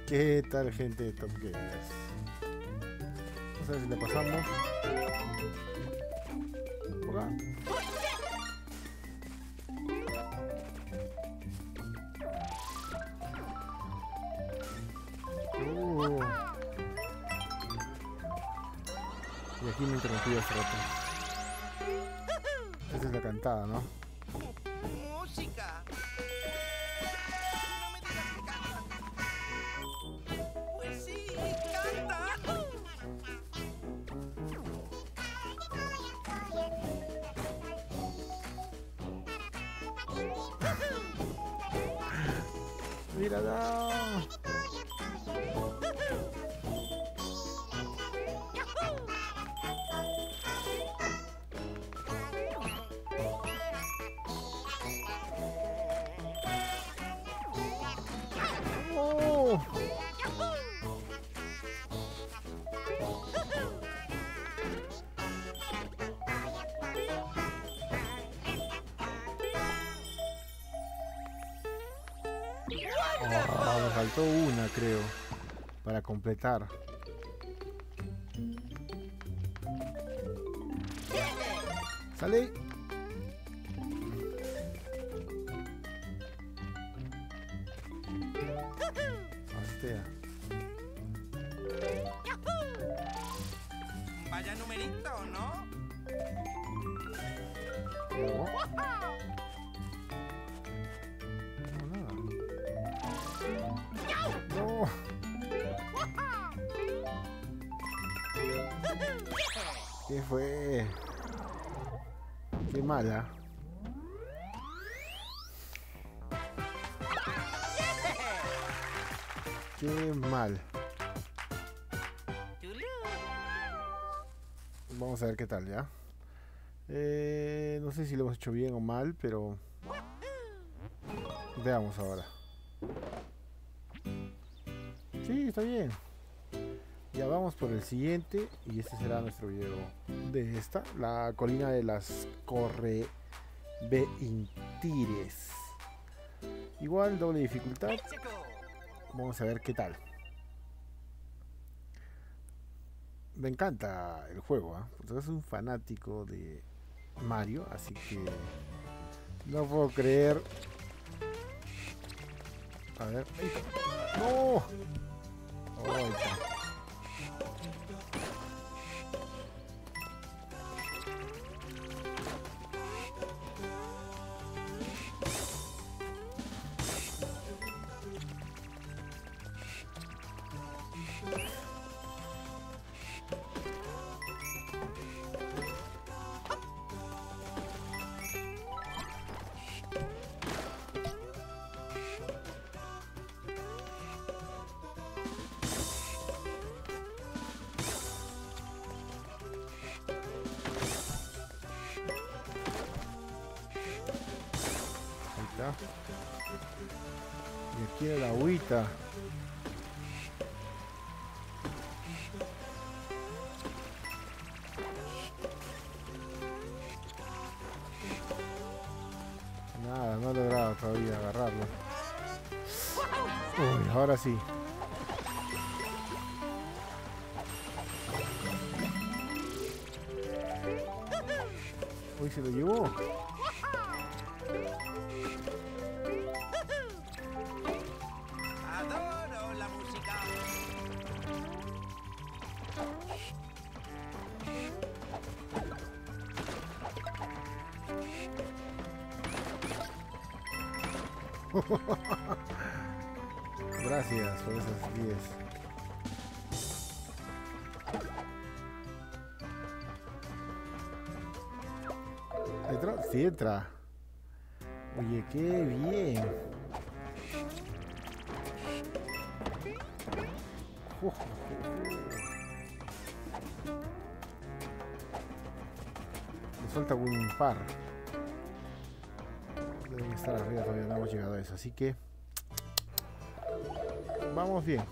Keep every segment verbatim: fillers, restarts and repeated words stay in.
¿Qué tal, gente de Top Gamers? Vamos a ver si le pasamos. Hola. Uh. Y aquí me interrumpí hace rato. Esa es la cantada, ¿no? Música. No me digas que canta. Pues sí, canta. ¡Mírala! ¡Oh! Oh, me faltó una, creo, para completar. ¡Sale! Hostia. Vaya numerito, ¿no? No. No, nada. No. ¿Qué fue? Qué mala. Qué mal. Vamos a ver qué tal, ¿ya? Eh, no sé si lo hemos hecho bien o mal, pero veamos ahora. Sí, está bien. Ya vamos por el siguiente y este será nuestro video de esta, la colina de las Correveintires. Igual doble dificultad. Vamos a ver qué tal. Me encanta el juego, ¿eh? Porque soy un fanático de Mario, así que no puedo creer. A ver. ¡No! Oh, ahí está. Y aquí era la agüita. Nada, no he logrado todavía agarrarlo. Uy, ahora sí. Uy, se lo llevó. Adoro la música. Gracias por esas diez. ¿Entra? Sí entra. Oye, qué bien. Uh, uh, uh. Me falta un par. Deben estar arriba, todavía no hemos llegado a eso, así que vamos bien.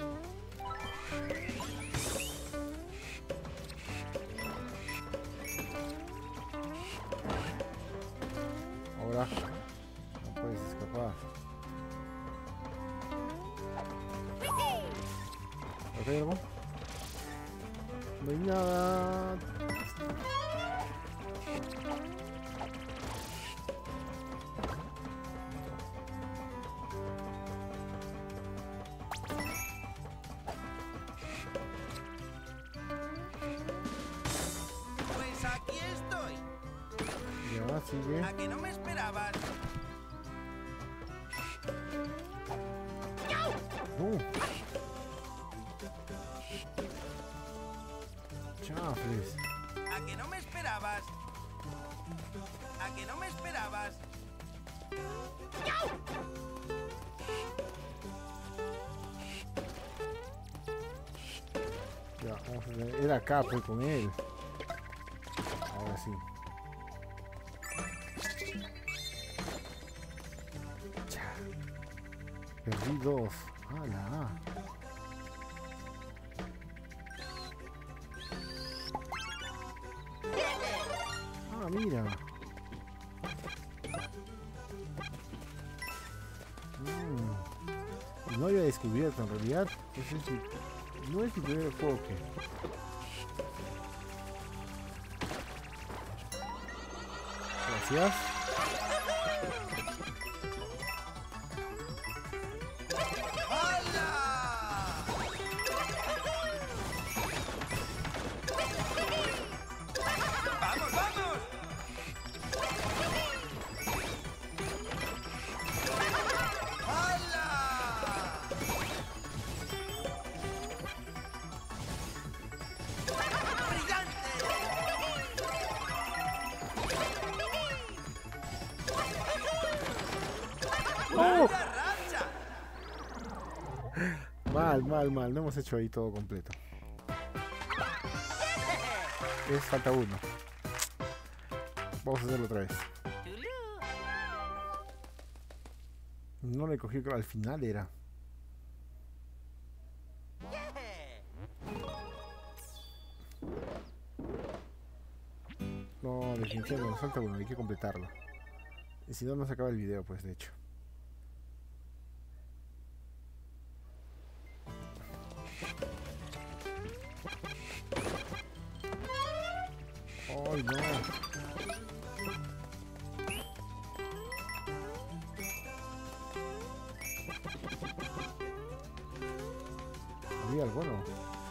Ahora no puedes escapar. ¿Acá hay algo? No hay nada. Pues aquí estoy. Ya, sigue. ¿A que no me esperabas? Uh. Chafles. ¿A que no me esperabas? ¿A que no me esperabas? Ya, vamos a ver. Era acá, pues, con él. Ahora sí. Cha. Perdí dos. ¡Hala! Ah, mira. Mm. No había descubierto en realidad. Pues es mi- no es mi primer juego que. Gracias. ¡Hala! ¡Vamos, vamos! ¡Hala! ¡Brillante! ¡Oh! ¡Vaya racha! Mal, mal, mal. No hemos hecho ahí todo completo. Es falta uno. Vamos a hacerlo otra vez. No le cogí, al final era. No, definitivamente nos falta uno, hay que completarlo. Y si no, no se acaba el video, pues, de hecho. ¡Ay, no! ¿Había algo, no?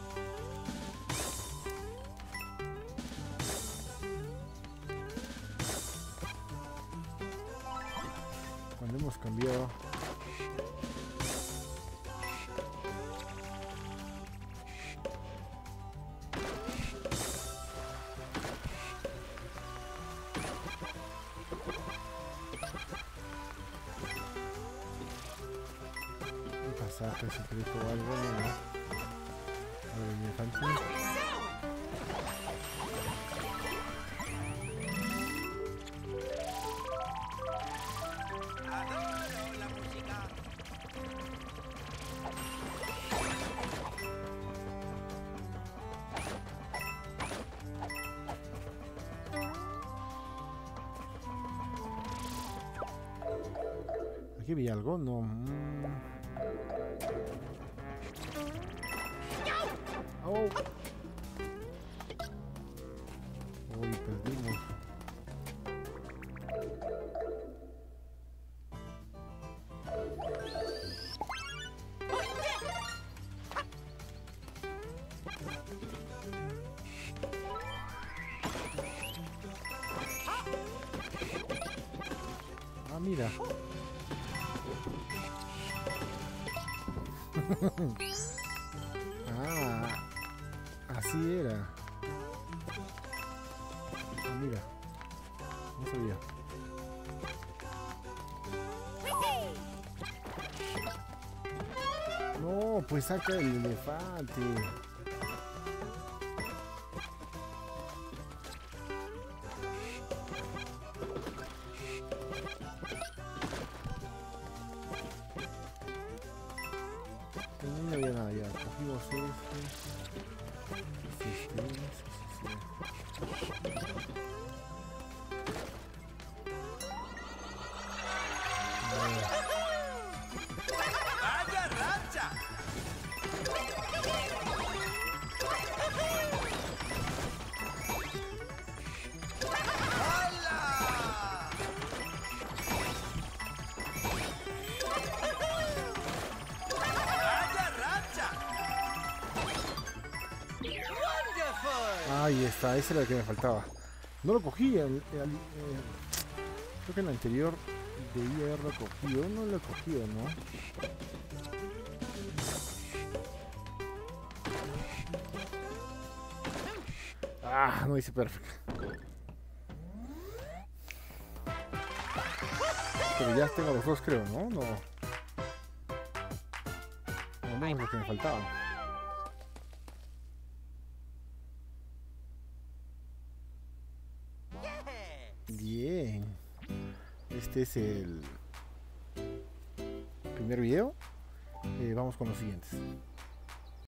Cuando hemos cambiado. Un pasaje secreto o algo, ¿no? A ver, el elefante. Adoro la música. ¿Aquí vi algo? No. Mm. Oh. Uy, perdimos. Ah, mira. Ah, así era. Ah, mira. No sabía. No, pues saca el elefante. No había nada ya. Cogimos este. Sistemas. ¡Vaya racha! Ahí está, ese era el que me faltaba. No lo cogí. El, el- el- creo que en el anterior debía haberlo cogido. No lo he cogido, ¿no? Ah, no hice perfecto. Pero ya tengo los dos, creo, ¿no? No. No menos lo que me faltaba. Bien. Este es el primer video. Eh, vamos con los siguientes.